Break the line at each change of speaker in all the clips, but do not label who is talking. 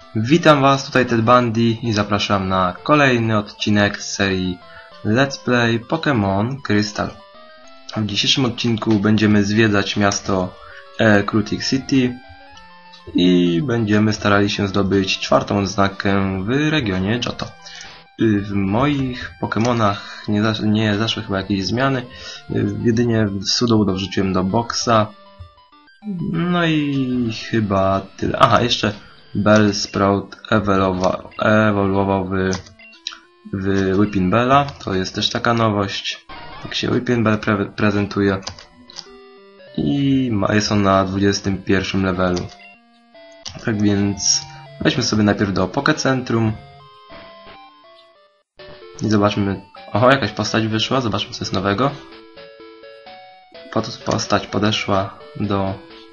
Witam Was, tutaj Ted Bundy i zapraszam na kolejny odcinek z serii Let's Play Pokémon Crystal. W dzisiejszym odcinku będziemy zwiedzać miasto Ecruteak City i będziemy starali się zdobyć 4. odznakę w regionie Johto. W moich Pokémonach nie zaszły chyba jakieś zmiany, jedynie Sudowoodo wrzuciłem do boxa. No i chyba tyle. Aha, jeszcze Bellsprout ewoluował w Whippinbella. To jest też taka nowość. Tak się Whippinbell prezentuje. I jest on na 21 levelu. Tak więc weźmy sobie najpierw do Pokecentrum. I zobaczmy. Oho, jakaś postać wyszła. Zobaczmy, co jest nowego. Postać podeszła do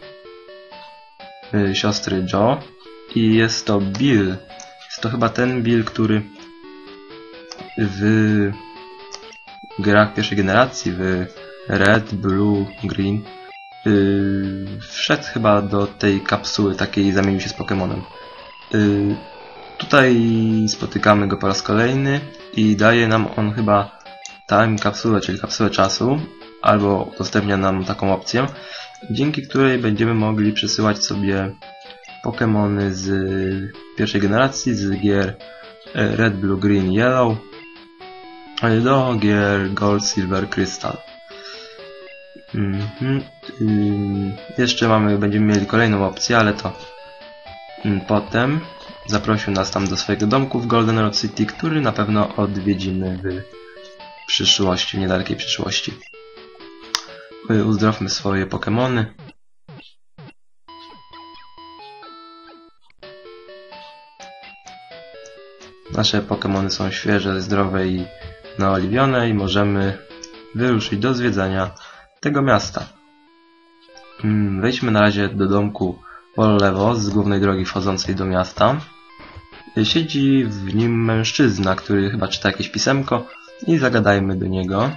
siostry Joe. I jest to Bill. Jest to chyba ten Bill, który w grach pierwszej generacji, w Red, Blue, Green, wszedł chyba do tej kapsuły takiej i zamienił się z Pokemonem. Tutaj spotykamy go po raz kolejny i daje nam on chyba time kapsułę, czyli kapsułę czasu, albo udostępnia nam taką opcję, dzięki której będziemy mogli przesyłać sobie Pokemony z pierwszej generacji, z gier Red, Blue, Green, Yellow do gier Gold, Silver, Crystal. Jeszcze będziemy mieli kolejną opcję, ale to potem. Zaprosił nas tam do swojego domku w Goldenrod City, który na pewno odwiedzimy w przyszłości, w niedalekiej przyszłości. Uzdrowmy swoje Pokemony. Nasze Pokemony są świeże, zdrowe i naoliwione i możemy wyruszyć do zwiedzania tego miasta. Wejdźmy na razie do domku po lewo z głównej drogi wchodzącej do miasta. Siedzi w nim mężczyzna, który chyba czyta jakieś pisemko i zagadajmy do niego.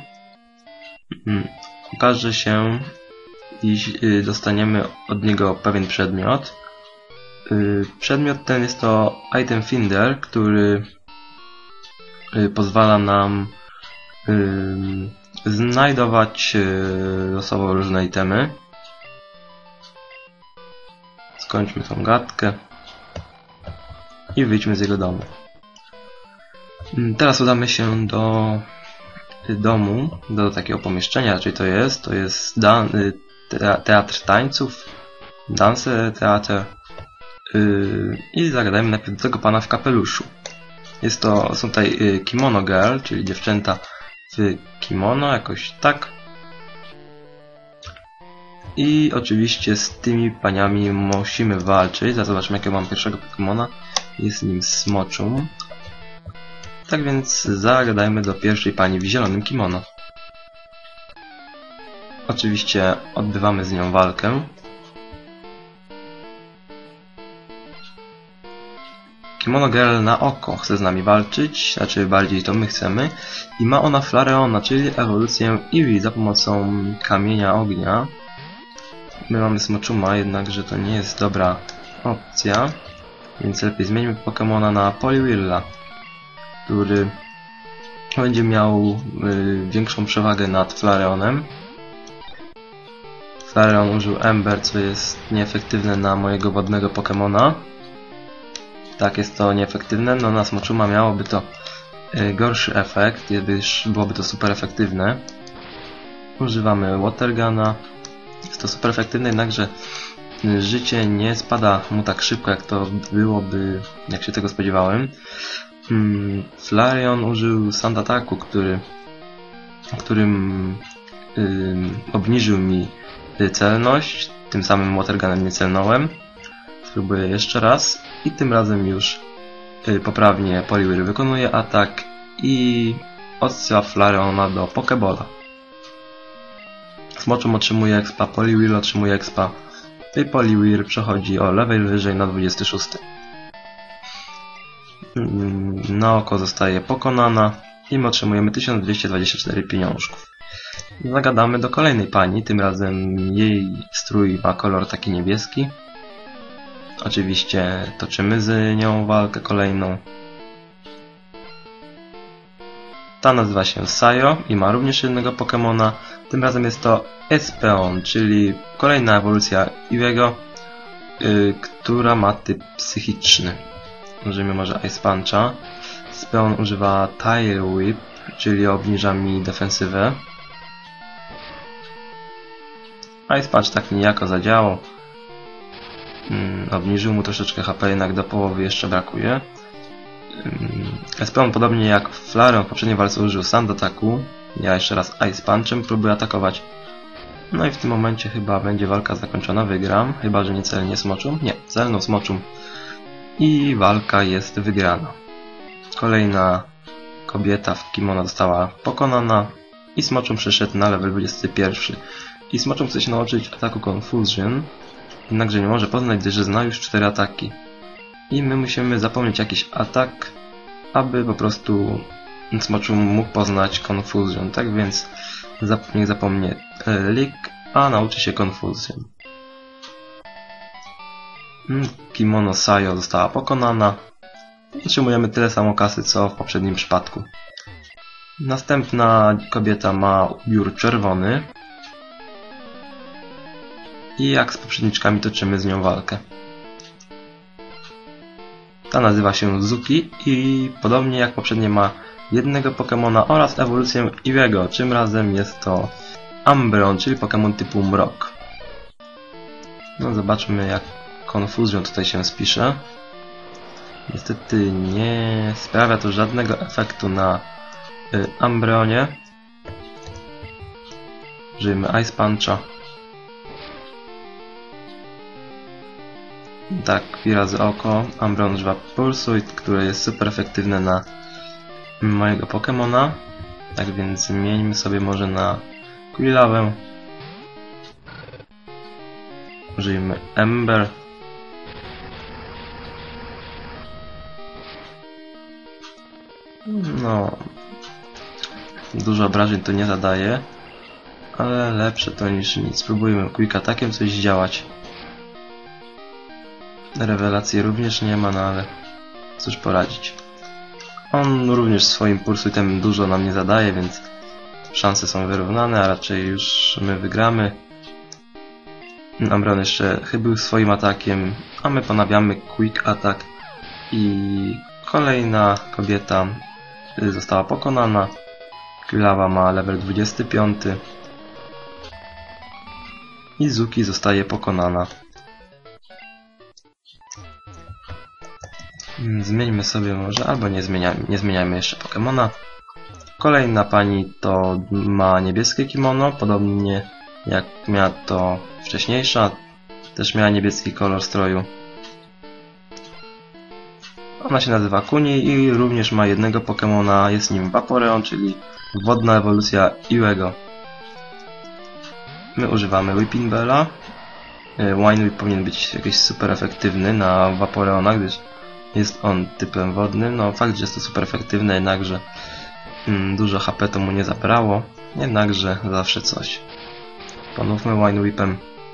Okaże się, iż dostaniemy od niego pewien przedmiot. Przedmiot ten jest to Item Finder, który pozwala nam znajdować losowo różne itemy. Skończmy tą gadkę i wyjdźmy z jego domu. Teraz udamy się do domu, do takiego pomieszczenia, raczej to jest teatr tańców, Dance Theater. I zagadajmy najpierw do tego pana w kapeluszu. Są tutaj Kimono Girl, czyli dziewczęta w kimono, jakoś tak. I oczywiście z tymi paniami musimy walczyć. Zaraz zobaczymy, jakiego mam pierwszego Pokemona. Jest nim Smoczum. Tak więc zagadajmy do pierwszej pani w zielonym kimono. Oczywiście odbywamy z nią walkę. Kimono Girl na oko chce z nami walczyć, znaczy bardziej to my chcemy. I ma ona Flareona, czyli ewolucję Eevee za pomocą kamienia ognia. My mamy Smoczuma, jednakże to nie jest dobra opcja. Więc lepiej zmieńmy Pokemona na Poliwhirla, który będzie miał większą przewagę nad Flareonem. Flareon użył Ember, co jest nieefektywne na mojego wodnego Pokemona. Tak, jest to nieefektywne, no na Smoczuma miałoby to gorszy efekt, gdyż byłoby to super efektywne. Używamy Waterguna. Jest to super efektywne, jednakże życie nie spada mu tak szybko, jak to byłoby, jak się tego spodziewałem. Flareon użył Sand Attacku, którym obniżył mi celność, tym samym Watergunem nie celnąłem. Spróbuję jeszcze raz i tym razem już poprawnie Poliwhirl wykonuje atak i odsyła Flareona do Pokebola. Smoczum otrzymuje expa, Poliwhirl otrzymuje expa i Poliwhirl przechodzi o level wyżej na 26. Na oko zostaje pokonana i my otrzymujemy 1224 pieniążków. Zagadamy do kolejnej pani, tym razem jej strój ma kolor taki niebieski. Oczywiście toczymy z nią walkę kolejną. Ta nazywa się Sayo i ma również jednego Pokemona. Tym razem jest to Espeon, czyli kolejna ewolucja Iwiego, która ma typ psychiczny. Użyjmy może Ice Puncha. Espeon używa Tail Whip, czyli obniża mi defensywę. Ice Punch tak niejako zadziałał. Obniżył mu troszeczkę HP, jednak do połowy jeszcze brakuje. Espeon podobnie jak Flareon w poprzedniej walce użył Sand Ataku. Ja jeszcze raz Ice Punchem próbuję atakować. No i w tym momencie chyba będzie walka zakończona, wygram. Chyba że nie celnie smoczą. Nie, celną smoczą. I walka jest wygrana. Kolejna kobieta w kimono została pokonana. I smoczą przyszedł na level 21. I smoczą chce się nauczyć ataku Confusion. Jednakże nie może poznać, gdyż zna już 4 ataki. I my musimy zapomnieć jakiś atak, aby po prostu Smoczu mógł poznać Confusion. Tak więc niech zapomnie Lick, a nauczy się Confusion. Kimono Sayo została pokonana. Otrzymujemy tyle samo kasy, co w poprzednim przypadku. Następna kobieta ma ubiór czerwony. I jak z poprzedniczkami toczymy z nią walkę. Ta nazywa się Zuki i podobnie jak poprzednie ma jednego Pokemona oraz ewolucję Iwiego. Tym razem jest to Umbreon, czyli Pokemon typu Mrok. No zobaczmy jak Confusion tutaj się spisze. Niestety nie sprawia to żadnego efektu na Umbreonie. Użyjmy Ice Puncha. Tak, razy oko. Umbreon używa Pulsuit, które jest super efektywne na mojego Pokemona. Tak więc zmieńmy sobie może na Quillawę. Użyjmy Ember. No, dużo obrażeń to nie zadaje, ale lepsze to niż nic. Spróbujmy Quick Attackiem coś zdziałać. Rewelacji również nie ma, no ale cóż poradzić. On również swoim pursuitem dużo nam nie zadaje, więc szanse są wyrównane, a raczej już my wygramy. Umbreon jeszcze chybił swoim atakiem, a my ponawiamy Quick Attack i kolejna kobieta została pokonana. Quillawa ma level 25 i Zuki zostaje pokonana. Zmieńmy sobie może, albo nie zmieniajmy jeszcze Pokemona. Kolejna pani to ma niebieskie kimono, podobnie jak miała to wcześniejsza. Też miała niebieski kolor stroju. Ona się nazywa Kuni i również ma jednego Pokemona, jest nim Vaporeon, czyli wodna ewolucja Iwiego. My używamy Whipping Bella. Wine Whip powinien być jakiś super efektywny na Vaporeona, gdyż jest on typem wodnym. No fakt, że jest to super efektywne, jednakże dużo HP to mu nie zabrało. Jednakże zawsze coś. Ponówmy Wine Whipem.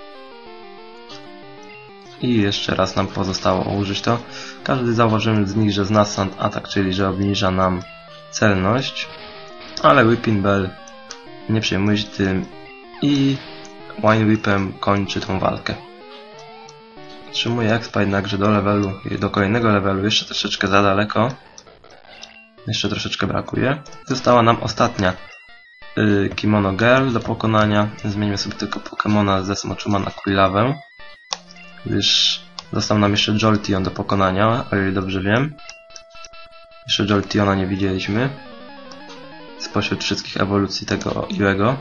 I jeszcze raz nam pozostało użyć to. Każdy zauważymy z nich, że zna Sand Attack, czyli że obniża nam celność. Ale Whipping Bell nie przejmuje się tym i Wine Whipem kończy tą walkę. Otrzymuje expa, jednakże do kolejnego levelu jeszcze troszeczkę za daleko. Jeszcze troszeczkę brakuje. Została nam ostatnia Kimono Girl do pokonania. Zmienimy sobie tylko Pokemona ze Smoczuma na Quillawę, gdyż został nam jeszcze Jolteon do pokonania, o ile dobrze wiem. Jeszcze Jolteona nie widzieliśmy spośród wszystkich ewolucji tego Iwiego.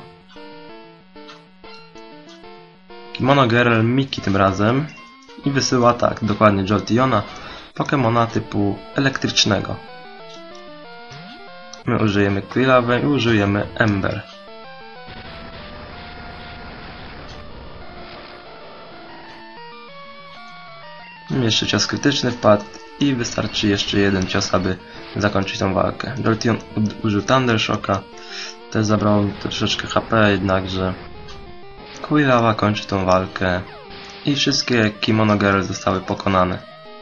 Kimono Girl Miki tym razem i wysyła tak, dokładnie Jolteona, Pokemona typu elektrycznego. My użyjemy Quillawę i użyjemy Ember. Jeszcze cios krytyczny wpadł i wystarczy jeszcze jeden cios, aby zakończyć tą walkę. Jolteon użył Thunder Shocka, też zabrało mi to troszeczkę HP, jednakże Quillawa kończy tą walkę I wszystkie Kimono Girl zostały pokonane.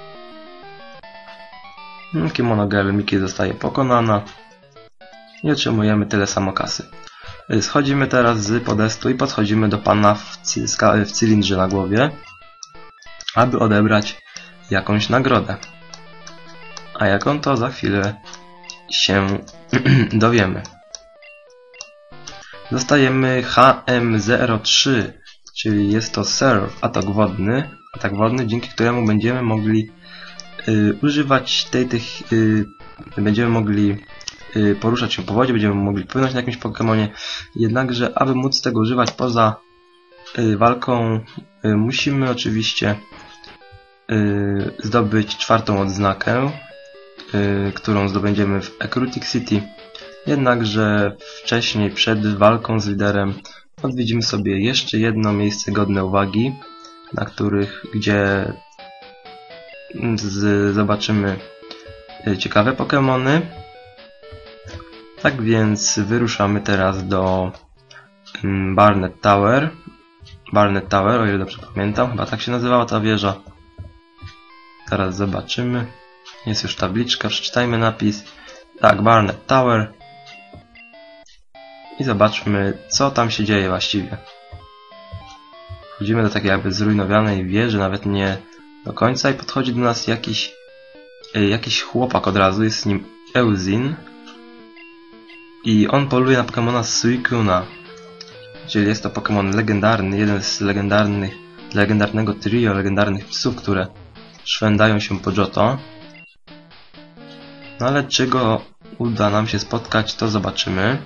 Kimono Girl Miki zostaje pokonana. I otrzymujemy tyle samo kasy. Schodzimy teraz z podestu i podchodzimy do pana w cylindrze na głowie, aby odebrać jakąś nagrodę. A jaką to za chwilę się dowiemy. Dostajemy HM03, czyli jest to Surf, atak wodny, dzięki któremu będziemy mogli używać będziemy mogli poruszać się po wodzie, będziemy mogli płynąć na jakimś Pokemonie. Jednakże, aby móc tego używać poza walką, musimy oczywiście zdobyć 4. odznakę, którą zdobędziemy w Ecrutic City. Jednakże wcześniej, przed walką z liderem, odwiedzimy sobie jeszcze jedno miejsce godne uwagi, gdzie zobaczymy ciekawe Pokemony. Tak więc wyruszamy teraz do Barnet Tower. O ile dobrze pamiętam, chyba tak się nazywała ta wieża. Teraz zobaczymy. Jest już tabliczka, przeczytajmy napis. Tak, Barnet Tower. I zobaczmy, co tam się dzieje właściwie. Wchodzimy do takiej jakby zrujnowanej wieży, nawet nie do końca, i podchodzi do nas jakiś chłopak od razu, jest z nim Euzin. I on poluje na Pokemona Suicuna. Czyli jest to Pokemon legendarny, jeden z legendarnego trio legendarnych psów, które szwędają się po Johto. No ale czy go uda nam się spotkać, to zobaczymy.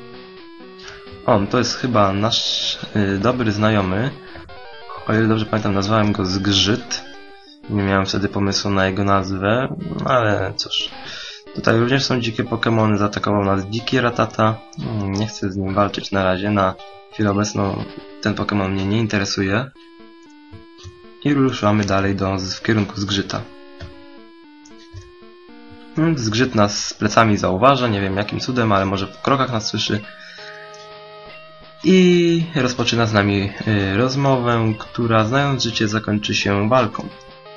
To jest chyba nasz dobry znajomy. O ile dobrze pamiętam, nazwałem go Zgrzyt. Nie miałem wtedy pomysłu na jego nazwę, ale cóż. Tutaj również są dzikie Pokemony, zaatakował nas dziki Ratata. Nie chcę z nim walczyć na razie, na chwilę obecną ten Pokemon mnie nie interesuje. I ruszamy dalej w kierunku Zgrzyta. Zgrzyt nas z plecami zauważa, nie wiem jakim cudem, ale może w krokach nas słyszy. I rozpoczyna z nami rozmowę, która, znając życie, zakończy się walką.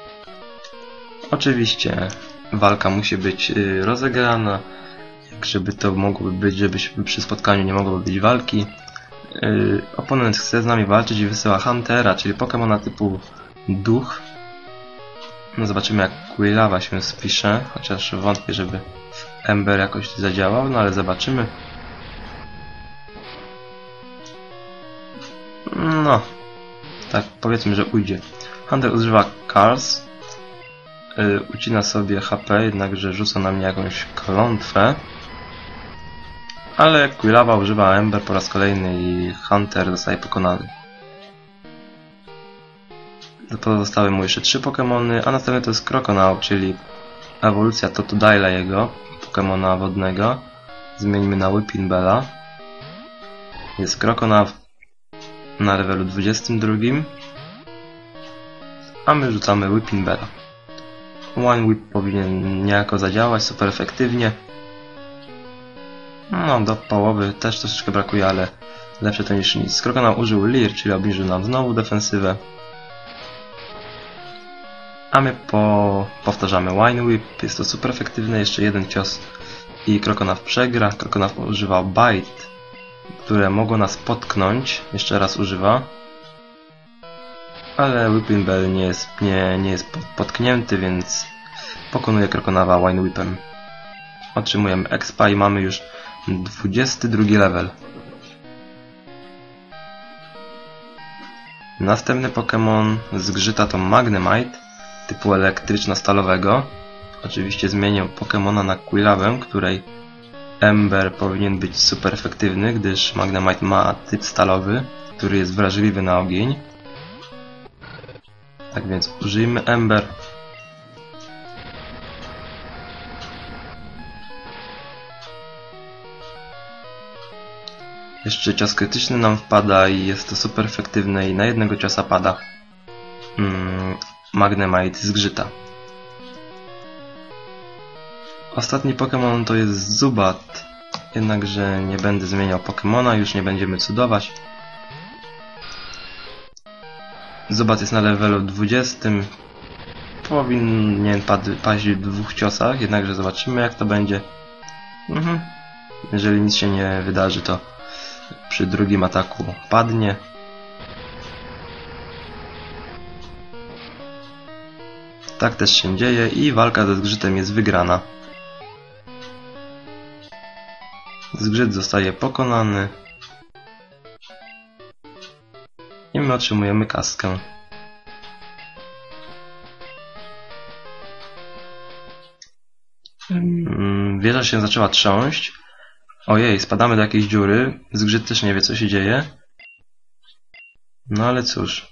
Oczywiście walka musi być rozegrana, żeby to mogło być, żeby przy spotkaniu nie mogło być walki. Oponent chce z nami walczyć i wysyła Huntera, czyli Pokemona typu duch. No zobaczymy, jak Quilava się spisze, chociaż wątpię, żeby Ember jakoś zadziałał, no ale zobaczymy. No, tak powiedzmy, że ujdzie. Hunter używa Cars, ucina sobie HP, jednakże rzuca na mnie jakąś klątwę. Ale Quilava używa Ember po raz kolejny i Hunter zostaje pokonany. Pozostały mu jeszcze 3 Pokemony, a następny to jest Croconaw, czyli ewolucja Totodile'a, jego Pokemona wodnego. Zmieńmy na Whippinbella. Jest Croconaw na levelu 22, a my rzucamy Whippinbella. One Whip powinien niejako zadziałać super efektywnie. No, do połowy też troszeczkę brakuje, ale lepsze to niż nic. Croconaw użył Leer, czyli obniżył nam znowu defensywę. A my powtarzamy Wine Whip, jest to super efektywne, jeszcze jeden cios i Croconaw przegra. Croconaw używał Bite, które mogło nas potknąć, jeszcze raz używa. Ale Whippinbell nie jest potknięty, więc pokonuje Croconawa Wine Whipem. Otrzymujemy expa i mamy już 22 level. Następny Pokémon Zgrzyta to Magnemite typu elektryczno-stalowego. Oczywiście zmienię Pokémona na Quilavę, której Ember powinien być super efektywny, gdyż Magnemite ma typ stalowy, który jest wrażliwy na ogień. Tak więc użyjmy Ember. Jeszcze cios krytyczny nam wpada i jest to super efektywne i na jednego ciosa pada Magnemite Zgrzyta. Ostatni Pokémon to jest Zubat, jednakże nie będę zmieniał Pokémona, już nie będziemy cudować. Zubat jest na levelu 20. Powinien paść w 2 ciosach, jednakże zobaczymy jak to będzie. Jeżeli nic się nie wydarzy, to przy drugim ataku padnie. Tak też się dzieje i walka ze zgrzytem jest wygrana. Zgrzyt zostaje pokonany. I my otrzymujemy kaskę. Wieża się zaczęła trząść. Ojej, spadamy do jakiejś dziury. Zgrzyt też nie wie co się dzieje. No ale cóż.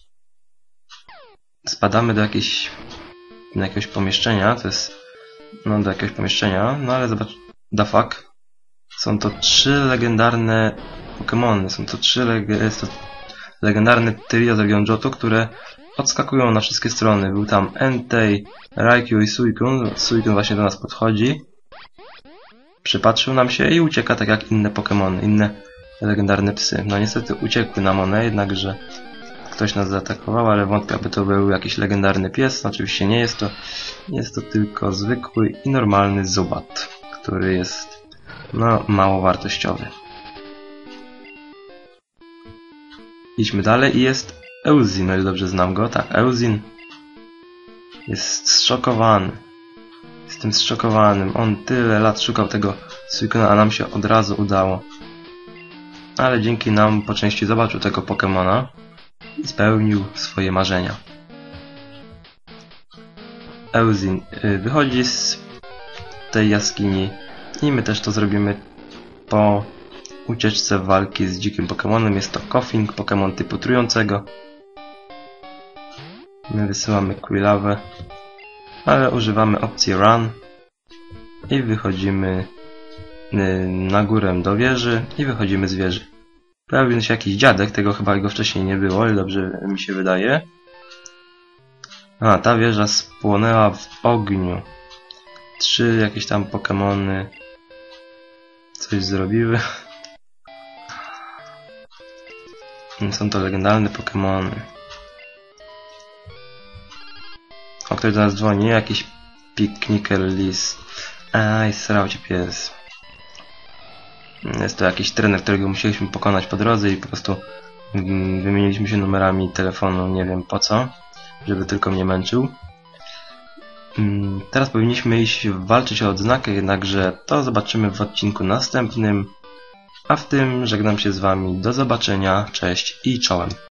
Spadamy do jakiegoś pomieszczenia. To jest... No do jakiegoś pomieszczenia. No ale zobacz... The fuck. Są to 3 legendarne Pokémony. Jest to legendarne trio z Johto, które odskakują na wszystkie strony. Był tam Entei, Raikou i Suicune. Suicune właśnie do nas podchodzi. Przypatrzył nam się i ucieka tak jak inne Pokémony, inne legendarne psy. No niestety uciekły nam one, jednakże ktoś nas zaatakował, ale wątpię, aby to był jakiś legendarny pies. Oczywiście nie jest to. Jest to tylko zwykły i normalny Zubat, który jest no mało wartościowy. Idźmy dalej i jest Euzin, o ile dobrze znam go. Tak, Euzin jest zszokowany. Jestem zszokowanym. On tyle lat szukał tego Suicuna, a nam się od razu udało. Ale dzięki nam po części zobaczył tego Pokemona i spełnił swoje marzenia. Euzin wychodzi z tej jaskini i my też to zrobimy po ucieczce walki z dzikim Pokemonem. Jest to Koffing, Pokemon typu trującego. My wysyłamy Quillavę, ale używamy opcji Run i wychodzimy na górę do wieży i wychodzimy z wieży. Pojawił się jakiś dziadek, tego chyba go wcześniej nie było, ale dobrze mi się wydaje. A, ta wieża spłonęła w ogniu. 3 jakieś tam Pokemony coś zrobiły. Są to legendarne Pokemony. O, ktoś do nas dzwoni, jakiś Pikniker Lis. Aj, srał cię pies. Jest to jakiś trener, którego musieliśmy pokonać po drodze i po prostu wymieniliśmy się numerami telefonu, nie wiem po co, żeby tylko mnie męczył. Teraz powinniśmy iść walczyć o odznakę, jednakże to zobaczymy w odcinku następnym. A w tym żegnam się z wami, do zobaczenia, cześć i czołem.